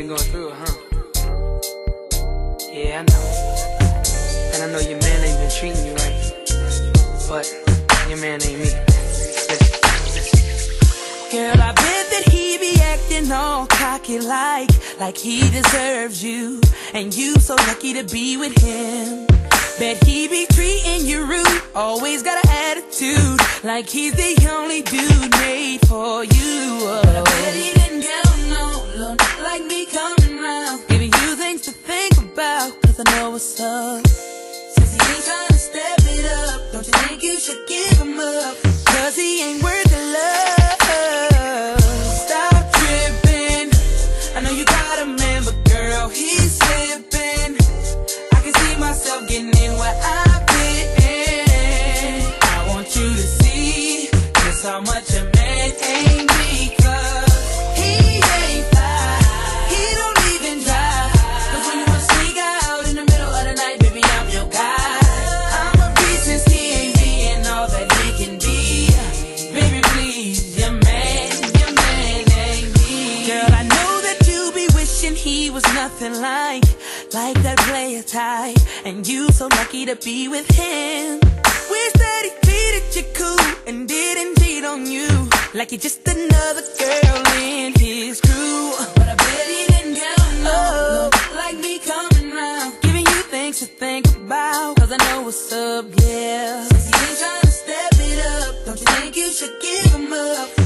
been going through it, huh? Yeah, I know. And I know your man ain't been treating you right, but your man ain't me. Girl, I bet that he be acting all cocky like he deserves you, and you so lucky to be with him. Bet he be treating you rude, always got an attitude, like he's the only dude made for you. But I bet he didn't get on no, not like me coming round, giving you things to think about, cause I know what's up. Since he ain't trying to step it up, don't you think you should give him up? Cause he ain't worth the love. Stop tripping, I know you got a man, but girl, he's slipping. I can see myself getting in where I've been. I want you to see just how much a man ain't me, cause he ain't fly, he don't even try. Cause when you wanna sneak out in the middle of the night, baby, I'm your guy. I'm a beast since he ain't being all that he can be. Baby, please, your man ain't me. Girl, I know that you be wishing he was nothing like that player type, and you so lucky to be with him. Wish that he treated you cool and didn't cheat on you, like you're just another girl in his crew. But I bet he didn't get on no, like me coming round, giving you things to think about, cause I know what's up, yeah. Since he ain't trying to step it up, don't you think you should give him up?